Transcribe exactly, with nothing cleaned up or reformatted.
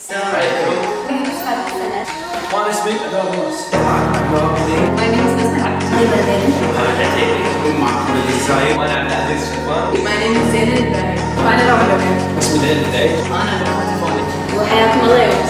السلام عليكم. وانا اسمي ادوار موس. My name is Nasnat. انا عتيبي معكم الزايد. وانا عبد العزيز شفان. My name is Zainab Ibrahim. وأنا رغد. اسمي دليل الدايد. وأنا رغد. وحياكم الله.